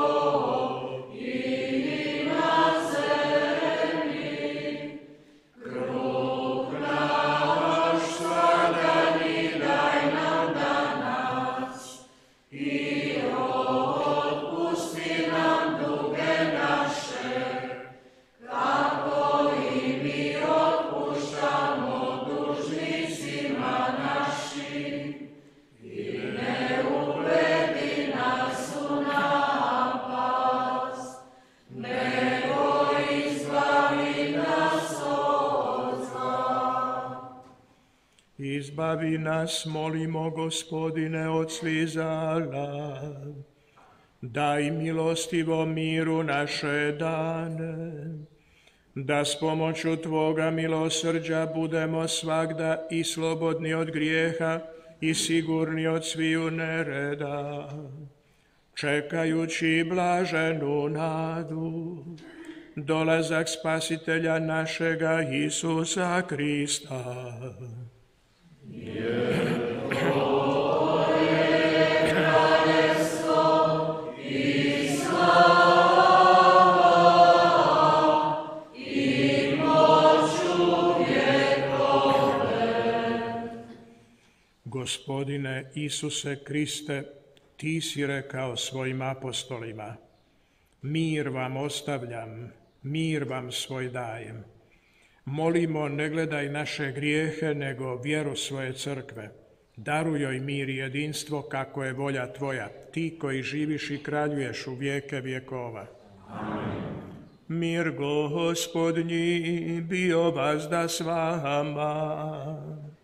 i na zemlji. Kruh naš svakdanji daj nam danas i otpusti nam duge naše, kako i mi otpuštamo dužnicima našim. I ne uvedi nas u napast, nego izbavi nas od zla. Izbavi nas, molimo, Gospodine, od svih zala. Daj milostivo miru naše dane, da s pomoću Tvoga milosrđa budemo svagda i slobodni od grijeha i sigurni od sviju nereda, čekajući blaženu nadu, dolazak Spasitelja našega Isusa Krista. Gospodine Isuse Kriste, Ti si rekao svojim apostolima: mir vam ostavljam, mir vam svoj dajem. Molimo, ne gledaj naše grijehe, nego vjeru svoje crkve. Daruj joj mir i jedinstvo kako je volja Tvoja, Ti koji živiš i kraljuješ u vijeke vjekova. Amen. Mir Gospodnji bio vazda s vama.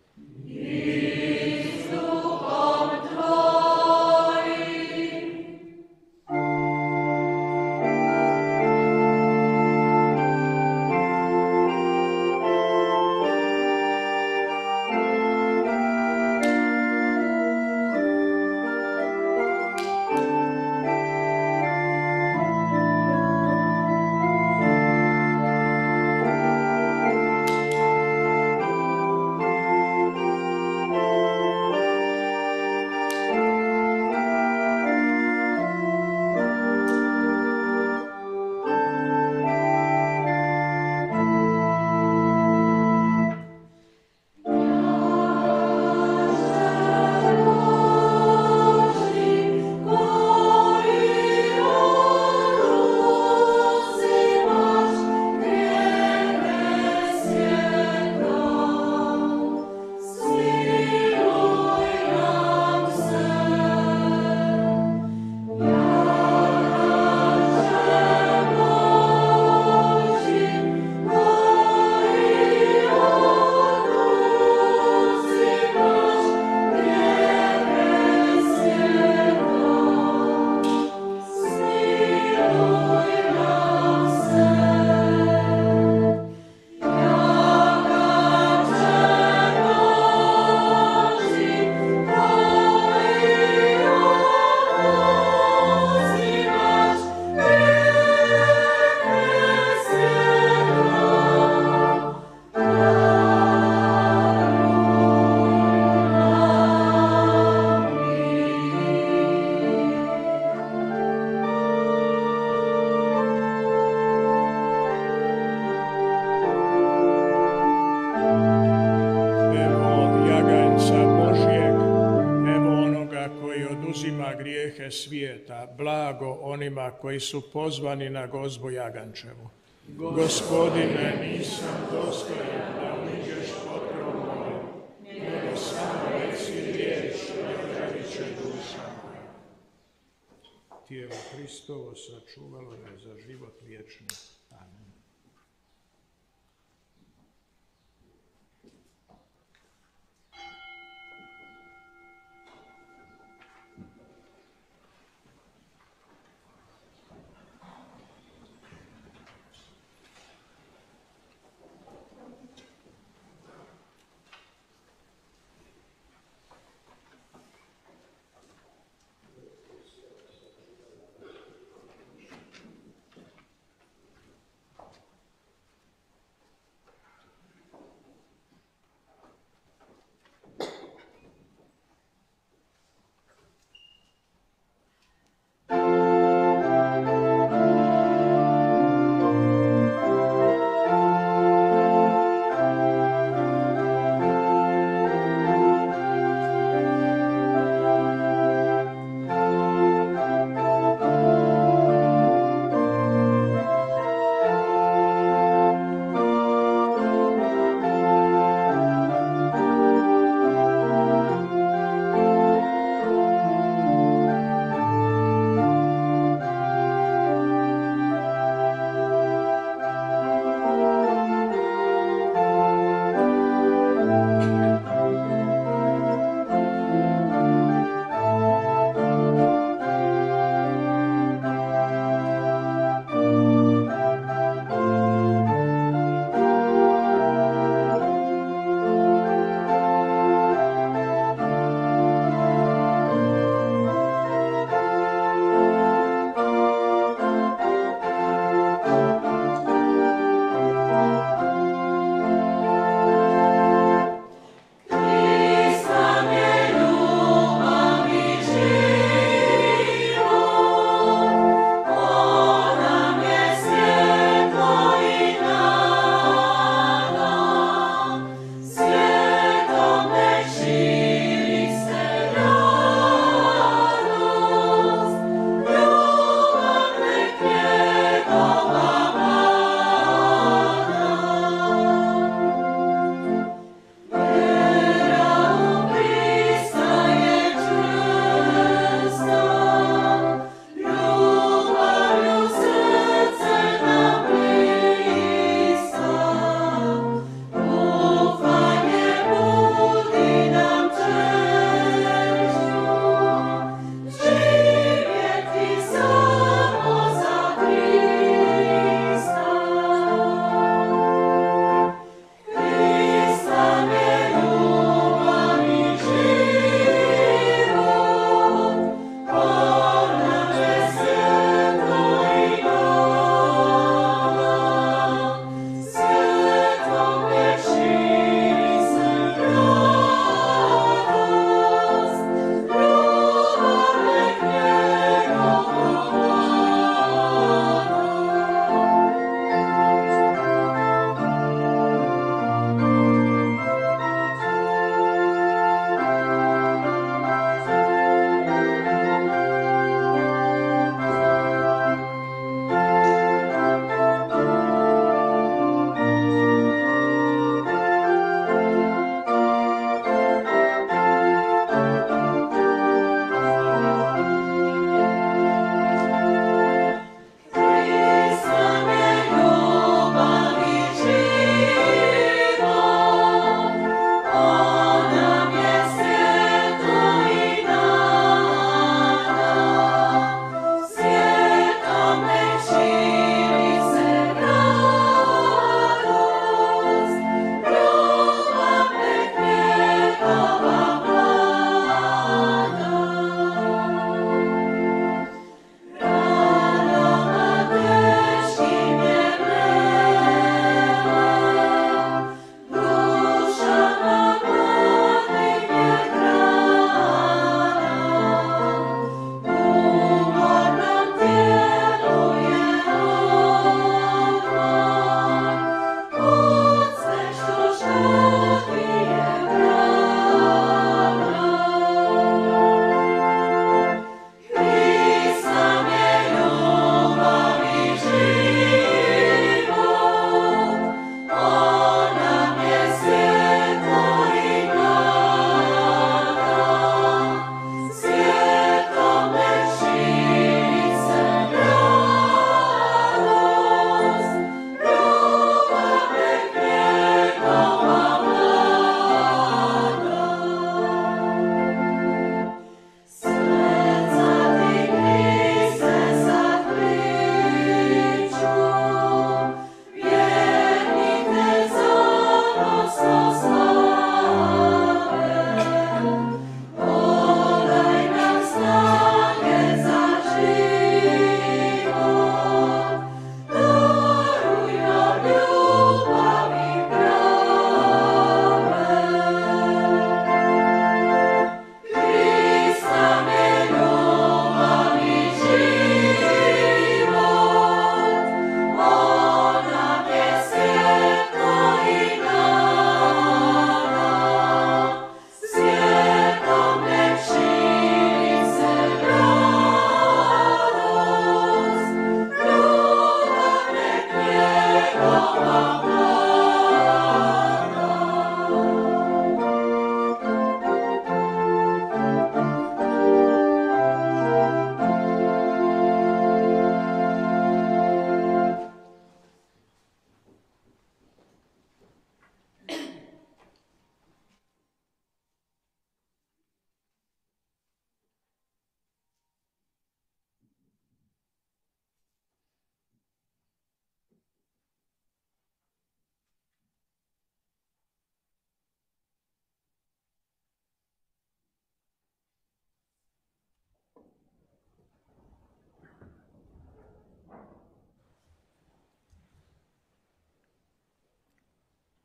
Svijeta, blago onima koji su pozvani na gozbu Jagančevu. Gospodine, nisam dostojan da uđeš pod krov moj, nego samo reci riječ i ozdravit će duša moja. Tijelo Hristovo sačuvalo me za život vječni. Amen.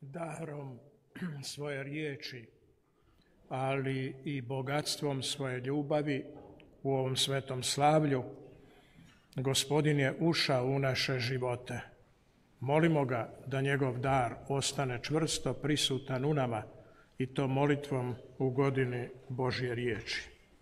darom svoje riječi, ali i bogatstvom svoje ljubavi u ovom svetom slavlju, Gospodin je ušao u naše živote. Molimo ga da njegov dar ostane čvrsto prisutan u nama i to molitvom u godini Božje riječi.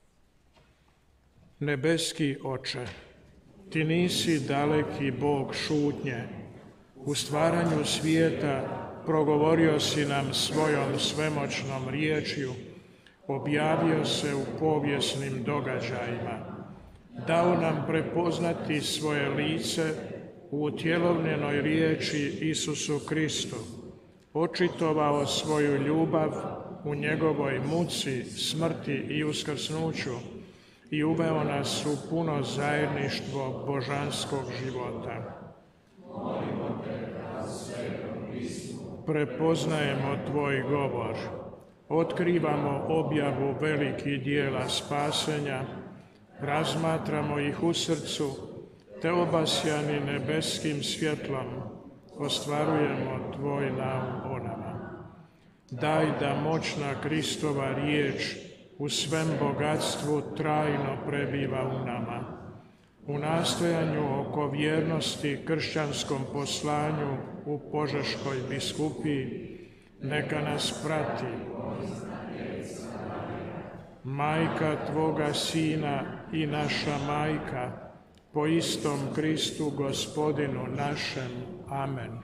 Nebeski Oče, ti nisi daleki Bog šutnje. U stvaranju svijeta progovorio si nam svojom svemoćnom riječju, objavio se u povijesnim događajima, dao nam prepoznati svoje lice u utjelovljenoj riječi Isusu Kristu, očitovao svoju ljubav u njegovoj muci, smrti i uskrsnuću i uveo nas u puno zajedništvo božanskog života. Prepoznajemo tvoj govor, otkrivamo objavu velikih dijela spasenja, razmatramo ih u srcu, te obasjani nebeskim svjetlom ostvarujemo tvoj naum o nama. Daj da moćna Kristova riječ u svem bogatstvu trajno prebiva u nama. U nastojanju oko vjernosti kršćanskom poslanju u Požeškoj biskupiji neka nas prati majka tvoga Sina i naša majka, po istom Kristu Gospodinu našem. Amen.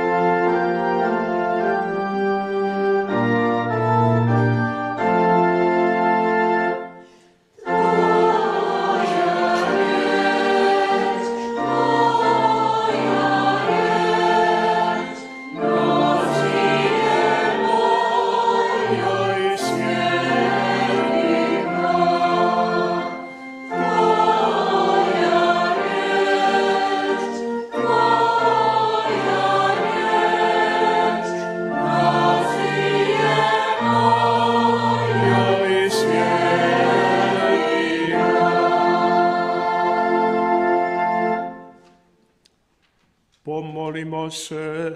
Pomolimo se.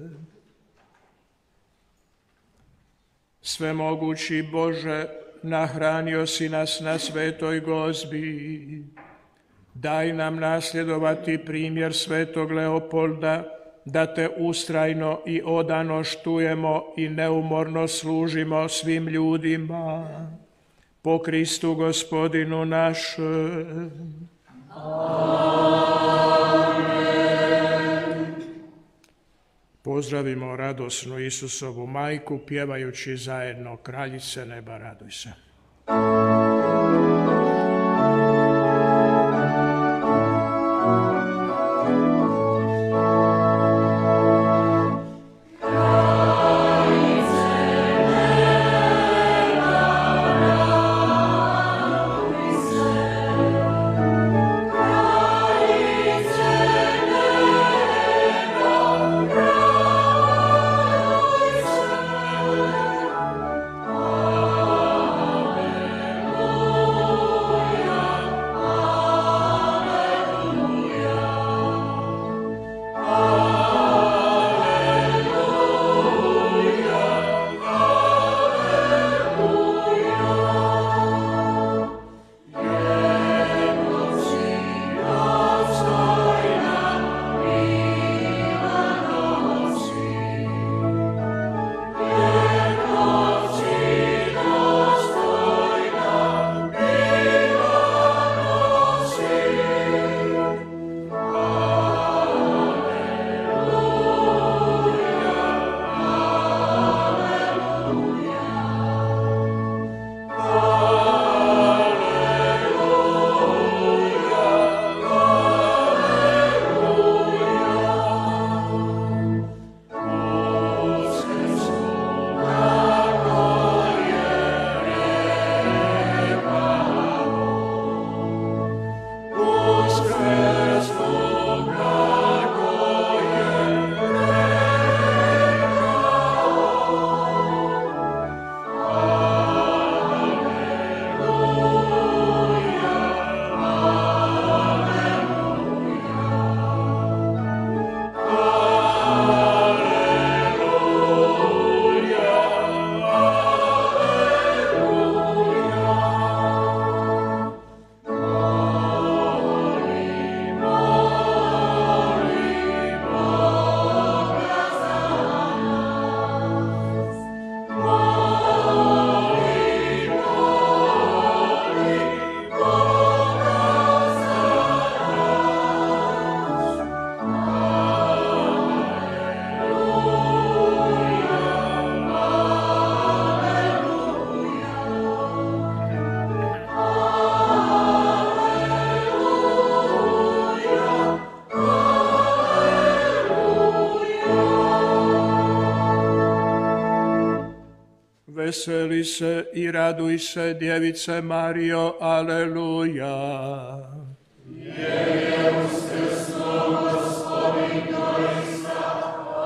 Svemogući Bože, nahranio si nas na svetoj gozbi. Daj nam nasljedovati primjer svetog Leopolda, da te ustrajno i odano štujemo i neumorno služimo svim ljudima. Po Kristu Gospodinu našem. Pozdravimo radosnu Isusovu majku, pjevajući zajedno Kraljice neba, raduj se. Veseli se i raduj se, djevice Marijo, aleluja. Jer je uskrsnuo Gospodin doista,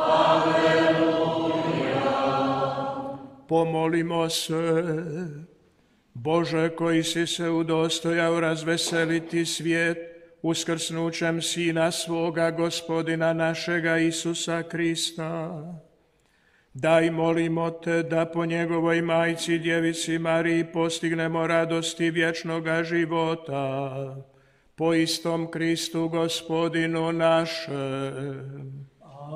aleluja. Pomolimo se. Bože, koji si se udostojao razveseliti svijet uskrsnućem Sina svoga, Gospodina našega Isusa Krista, daj, molimo te, da po njegovoj majci, djevici Mariji, postignemo radosti vječnoga života, po istom Kristu Gospodinu našem.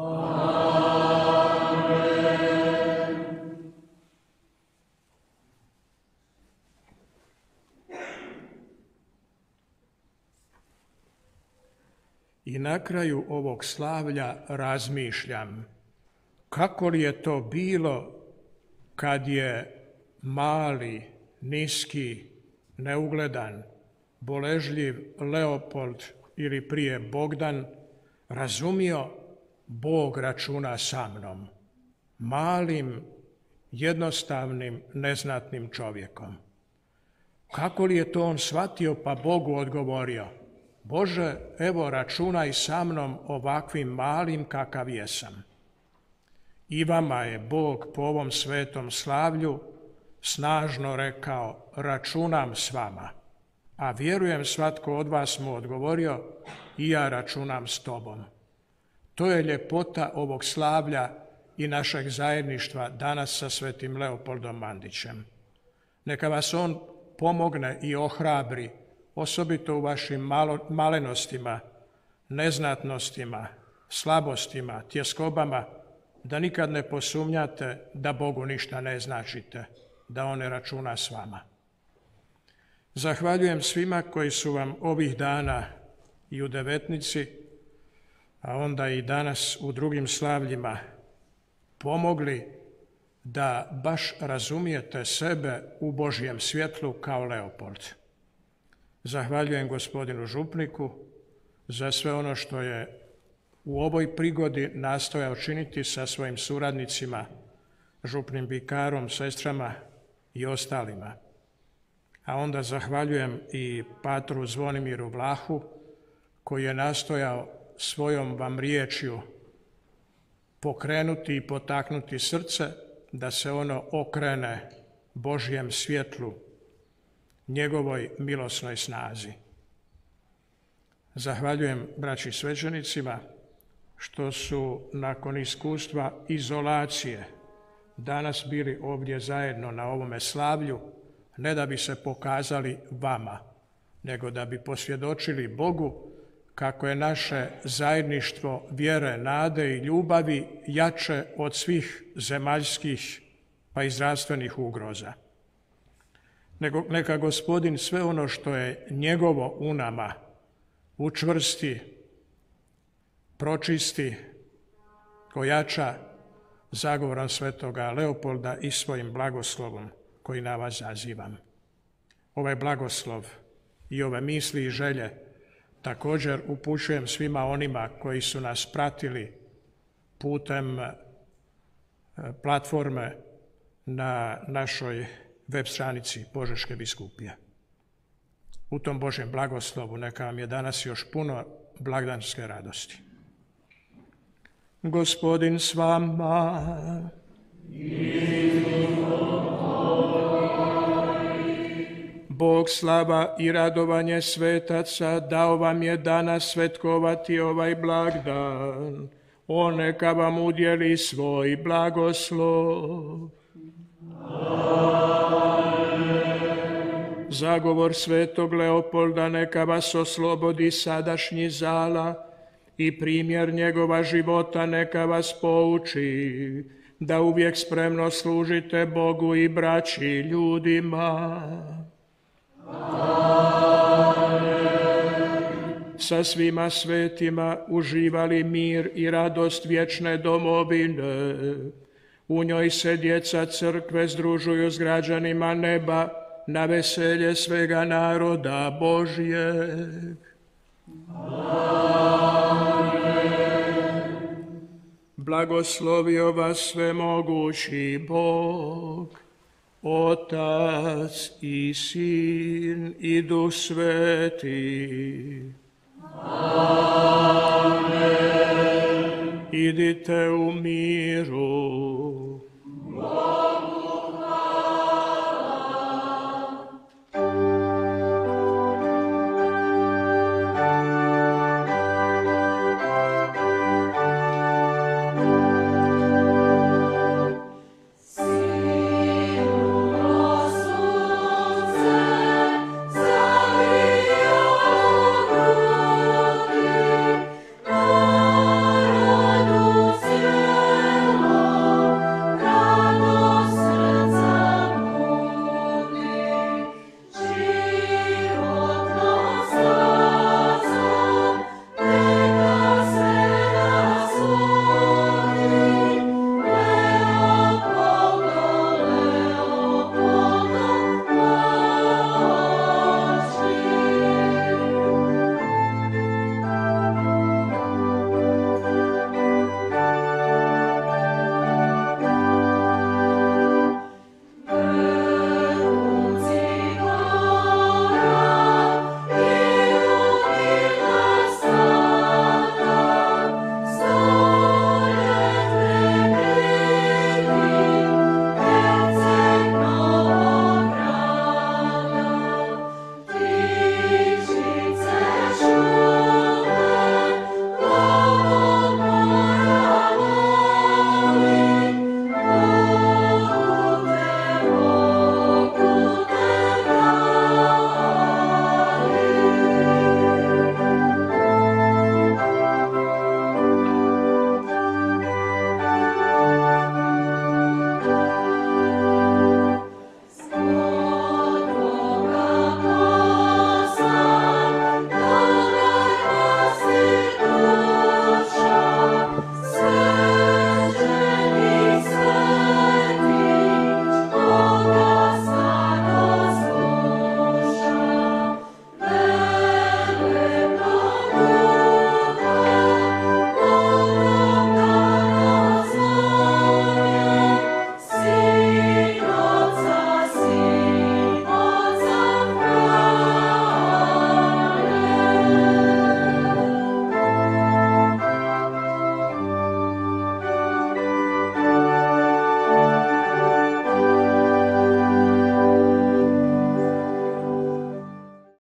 I na kraju ovog slavlja razmišljam, kako li je to bilo kad je mali, niski, neugledan, boležljiv Leopold ili prije Bogdan razumio Bog računa sa mnom, malim, jednostavnim, neznatnim čovjekom. Kako li je to on shvatio pa Bogu odgovorio? Bože, evo računaj sa mnom ovakvim malim kakav jesam. I vama je Bog po ovom svetom slavlju snažno rekao, računam s vama. A vjerujem, svatko od vas mu odgovorio, i ja računam s tobom. To je ljepota ovog slavlja i našeg zajedništva danas sa svetim Leopoldom Mandićem. Neka vas on pomogne i ohrabri, osobito u vašim malo, malenostima, neznatnostima, slabostima, tjeskobama, da nikad ne posumnjate da Bogu ništa ne značite, da on ne računa s vama. Zahvaljujem svima koji su vam ovih dana i u Devetnici, a onda i danas u drugim slavljima pomogli da baš razumijete sebe u Božjem svjetlu kao Leopold. Zahvaljujem gospodinu župniku za sve ono što je u ovoj prigodi nastojao činiti sa svojim suradnicima, župnim vikarom, sestrama i ostalima. A onda zahvaljujem i patru Zvonimiru Vlahu, koji je nastojao svojom vam riječju pokrenuti i potaknuti srce da se ono okrene Božjem svjetlu, njegovoj milosnoj snazi. Zahvaljujem braći svećenicima što su nakon iskustva izolacije danas bili ovdje zajedno na ovome slavlju, ne da bi se pokazali vama, nego da bi posvjedočili Bogu kako je naše zajedništvo vjere, nade i ljubavi jače od svih zemaljskih pa i zdravstvenih ugroza. Nego neka Gospodin sve ono što je njegovo u nama učvrsti, pročisti, ojača zagovorom svetoga Leopolda i svojim blagoslovom koji na vas zazivam. Ovaj blagoslov i ove misli i želje također upućujem svima onima koji su nas pratili putem platforme na našoj web stranici Požeške biskupije. U tom Božjem blagoslovu neka vam je danas još puno blagdanske radosti. Gospodin s vama. Bog slava i radovanje svetaca dao vam je danas svetkovati ovaj blagdan. On neka vam udjeli svoj blagoslov. Zagovor svetog Leopolda neka vas oslobodi sadašnji zala i primjer njegova života neka vas pouči da uvijek spremno služite Bogu i braći ljudima. Sa svima svetima uživali mir i radost vječne domovine. U njoj se djeca crkve združuju s građanima neba na veselje svega naroda Božjeg. Blagoslovio vas svemogući Bog, Otac i Sin i Duh Sveti. Amen. Idite u miru.